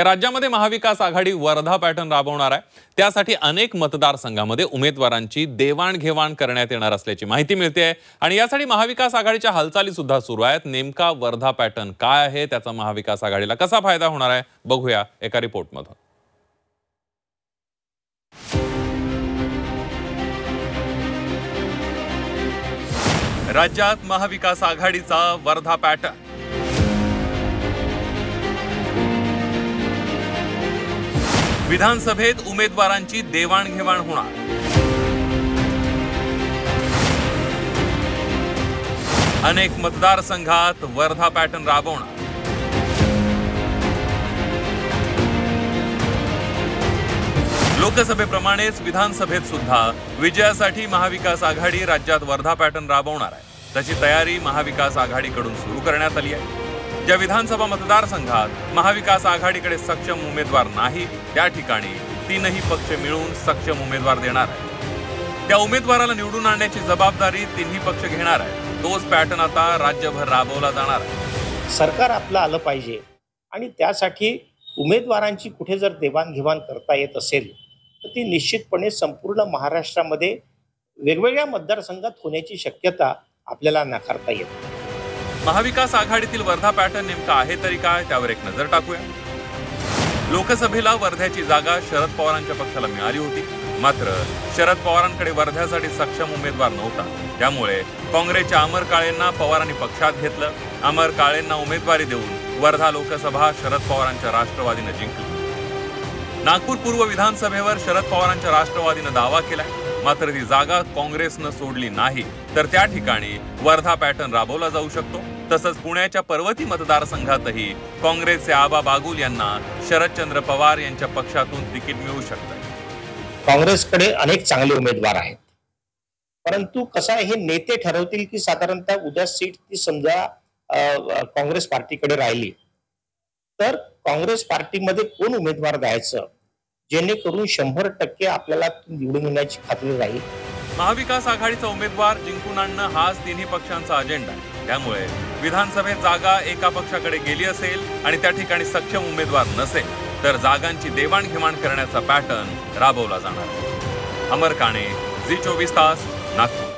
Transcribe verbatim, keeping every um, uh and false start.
हे राज्यामध्ये महाविकास आघाडी वर्धा पॅटर्न राबवणार आहे। त्यासाठी अनेक मतदारसंघामध्ये उमेदवारांची देवाणघेवाण करण्यात येणार असल्याची माहिती मिळते आणि यासाठी महाविकास आघाडीच्या हालचाली सुद्धा सुरू आहेत। नेमका वर्धा पॅटर्न काय आहे, त्याचा महाविकास आघाडीला कसा फायदा होणार आहे, बघूया एका रिपोर्टमध्ये। राज्यात महाविकास आघाडीचा वर्धा पॅटर्न। विधानसभेत उमेदवारांची देवाणघेवाण होणार। अनेक मतदारसंघात वर्धा पॅटर्न राबवणार। लोकसभेप्रमाणेच विधानसभेत सुद्धा विजयासाठी महाविकास आघाडी राज्यात वर्धा पॅटर्न राबवणार आहे। त्याची तयारी महाविकास आघाडीकडून सुरू करण्यात आली आहे। ज्या विधानसभा मतदारसंघात महाविकास आघाडीकडे सक्षम उमेदवार नाही, त्या ठिकाणी तीनही पक्ष मिळून सक्षम उमेदवार देणार आहे। त्या उमेदवाराला निवडून आणण्याची जबाबदारी तिन्ही पक्ष घेणार आहे। तोच पॅटर्न आता राज्यभर राबवला जाणार आहे। सरकार आपलं आलं पाहिजे आणि त्यासाठी उमेदवारांची कुठे जर देवाणघेवाण करता येत असेल तर ती निश्चितपणे संपूर्ण महाराष्ट्रामध्ये वेगवेगळ्या मतदारसंघात होण्याची शक्यता आपल्याला नाकारता येते। महाविकास आघाडीतील वर्धा पॅटर्न नेमका आहे तरी काय, त्यावर एक नजर टाकूया। लोकसभेला वर्ध्याची जागा शरद पवारांच्या पक्षाला मिळाली होती, मात्र शरद पवारांकडे वर्ध्यासाठी सक्षम उमेदवार नव्हता। त्यामुळे काँग्रेसच्या अमर काळेंना पवारांनी पक्षात घेतलं। अमर काळेंना उमेदवारी देऊन वर्धा लोकसभा शरद पवारांच्या राष्ट्रवादीने जिंकली। नागपूर पूर्व विधानसभेवर शरद पवारांच्या राष्ट्रवादीने दावा केलाय, मात्र ती जागा काँग्रेसनं सोडली नाही तर त्या ठिकाणी वर्धा पॅटर्न राबवला जाऊ शकतो। तसंच पुण्याच्या पर्वती मतदारसंघातही काँग्रेसचे आबा बागुल यांना शरदचंद्र पवार यांच्या पक्षातून तिकीट मिळू शकतं। काँग्रेसकडे अनेक चांगले उमेदवार आहेत, परंतु कसं आहे, हे नेते ठरवतील की साधारणतः उद्या सीट ती समजा काँग्रेस पार्टीकडे राहिली तर काँग्रेस पार्टीमध्ये कोण उमेदवार द्यायचं जेणेकरून शंभर टक्के आपल्याला निवडून येण्याची खात्री राहील। महाविकास आघाडीचा उमेदवार जिंकून आणणं हाच तिन्ही पक्षांचा अजेंडा आहे। त्यामुळे विधानसभेत जागा एका पक्षाकडे गेली असेल आणि त्या ठिकाणी सक्षम उमेदवार नसेल तर जागांची देवाणघेवाण करण्याचा पॅटर्न राबवला जाणार आहे। अमर काणे, झी चोवीस तास, नागपूर।